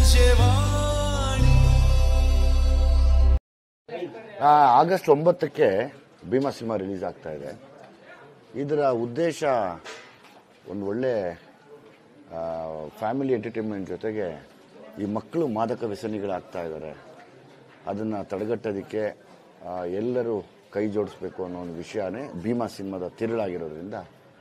August 9ಕ್ಕೆ Bheema cinema release ಆಗ್ತಾ ಇದೆ. ಇದರ ಉದ್ದೇಶ ಒಂದು ಒಳ್ಳೆ ಫ್ಯಾಮಿಲಿ ಎಂಟರ್ಟೈನ್ಮೆಂಟ್ ಜೊತೆಗೆ ಈ ಮಕ್ಕಳು ಮಾದಕ ವ್ಯಸನಿಗಳಾಗ್ತಾ ಇದ್ದಾರೆ, ಅದನ್ನು ತಡೆಗಟ್ಟೋದಕ್ಕೆ ಎಲ್ಲರೂ ಕೈ ಜೋಡಿಸ್ಬೇಕು ಅನ್ನೋ ಒಂದು ವಿಷಯನೇ ಭೀಮಾ ಸಿನಿಮಾದ ತಿರುಳಾಗಿರೋದ್ರಿಂದ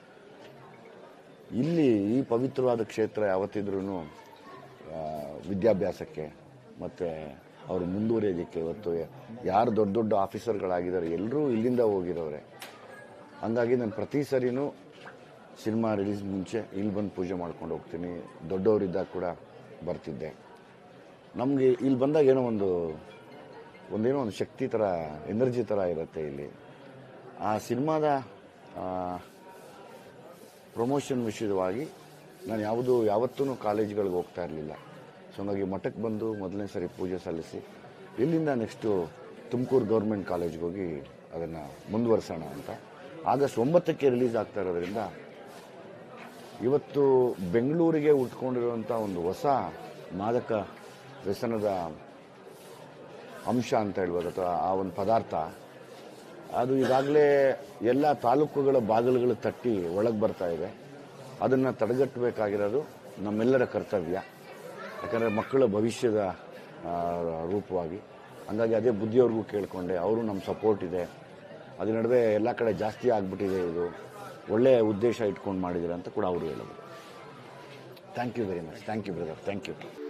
ಇಲ್ಲಿ ಈ ಪವಿತ್ರವಾದ ಕ್ಷೇತ್ರ ಯಾವತ್ತಿದ್ರೂ ವಿದ್ಯಾಭ್ಯಾಸಕ್ಕೆ ಮತ್ತು ಅವರು ಮುಂದುವರಿಯೋದಕ್ಕೆ ಇವತ್ತು ಯಾರು ದೊಡ್ಡ ದೊಡ್ಡ ಆಫೀಸರ್ಗಳಾಗಿದ್ದಾರೆ ಎಲ್ಲರೂ ಇಲ್ಲಿಂದ ಹೋಗಿರೋರೆ. ಹಂಗಾಗಿ ನಾನು ಪ್ರತಿ ಸರಿನೂ ಸಿನಿಮಾ ರಿಲೀಸ್ ಮುಂಚೆ ಇಲ್ಲಿ ಬಂದು ಪೂಜೆ ಮಾಡ್ಕೊಂಡು ಹೋಗ್ತೀನಿ. ದೊಡ್ಡವರಿದ್ದಾಗ ಕೂಡ ಬರ್ತಿದ್ದೆ. ನಮಗೆ ಇಲ್ಲಿ ಬಂದಾಗ ಏನೋ ಒಂದು ಶಕ್ತಿ ಥರ, ಎನರ್ಜಿ ಥರ ಇರುತ್ತೆ ಇಲ್ಲಿ. ಆ ಸಿನಿಮಾದ ಪ್ರಮೋಷನ್ ವಿಷಯವಾಗಿ ನಾನು ಯಾವತ್ತೂ ಕಾಲೇಜ್ಗಳಿಗೆ ಹೋಗ್ತಾ ಇರಲಿಲ್ಲ. ಸೊ ಹಾಗಾಗಿ ಮಠಕ್ಕೆ ಬಂದು ಮೊದಲನೇ ಸರಿ ಪೂಜೆ ಸಲ್ಲಿಸಿ ಇಲ್ಲಿಂದ ನೆಕ್ಸ್ಟು ತುಮಕೂರು ಗೌರ್ಮೆಂಟ್ ಕಾಲೇಜ್ಗೆ ಹೋಗಿ ಅದನ್ನು ಮುಂದುವರ್ಸೋಣ ಅಂತ. ಆಗಸ್ಟ್ 9ಕ್ಕೆ ರಿಲೀಸ್ ಆಗ್ತಾ ಇರೋದ್ರಿಂದ ಇವತ್ತು ಬೆಂಗಳೂರಿಗೆ ಉಟ್ಕೊಂಡಿರುವಂಥ ಒಂದು ಹೊಸ ಮಾದಕ ವ್ಯಸನದ ಅಂಶ ಅಂತ ಹೇಳ್ಬೋದು, ಅಥವಾ ಆ ಒಂದು ಪದಾರ್ಥ ಅದು ಈಗಾಗಲೇ ಎಲ್ಲ ತಾಲೂಕುಗಳ ಬಾಗಿಲುಗಳು ತಟ್ಟಿ ಒಳಗೆ ಬರ್ತಾ ಇದೆ. ಅದನ್ನು ತಡೆಗಟ್ಟಬೇಕಾಗಿರೋದು ನಮ್ಮೆಲ್ಲರ ಕರ್ತವ್ಯ. ಯಾಕಂದರೆ ಮಕ್ಕಳ ಭವಿಷ್ಯದ ರೂಪವಾಗಿ. ಹಂಗಾಗಿ ಅದೇ ಬುದ್ಧಿಯವ್ರಿಗೂ ಕೇಳಿಕೊಂಡೆ, ಅವರು ನಮ್ಮ ಸಪೋರ್ಟ್ ಇದೆ. ಅದ್ರ ನಡುವೆ ಎಲ್ಲ ಕಡೆ ಜಾಸ್ತಿ ಆಗಿಬಿಟ್ಟಿದೆ, ಇದು ಒಳ್ಳೆಯ ಉದ್ದೇಶ ಇಟ್ಕೊಂಡು ಮಾಡಿದ್ದೀರ ಅಂತ ಕೂಡ ಅವರು ಹೇಳಿದ್ರು. Thank you very much. Thank you brother, thank you.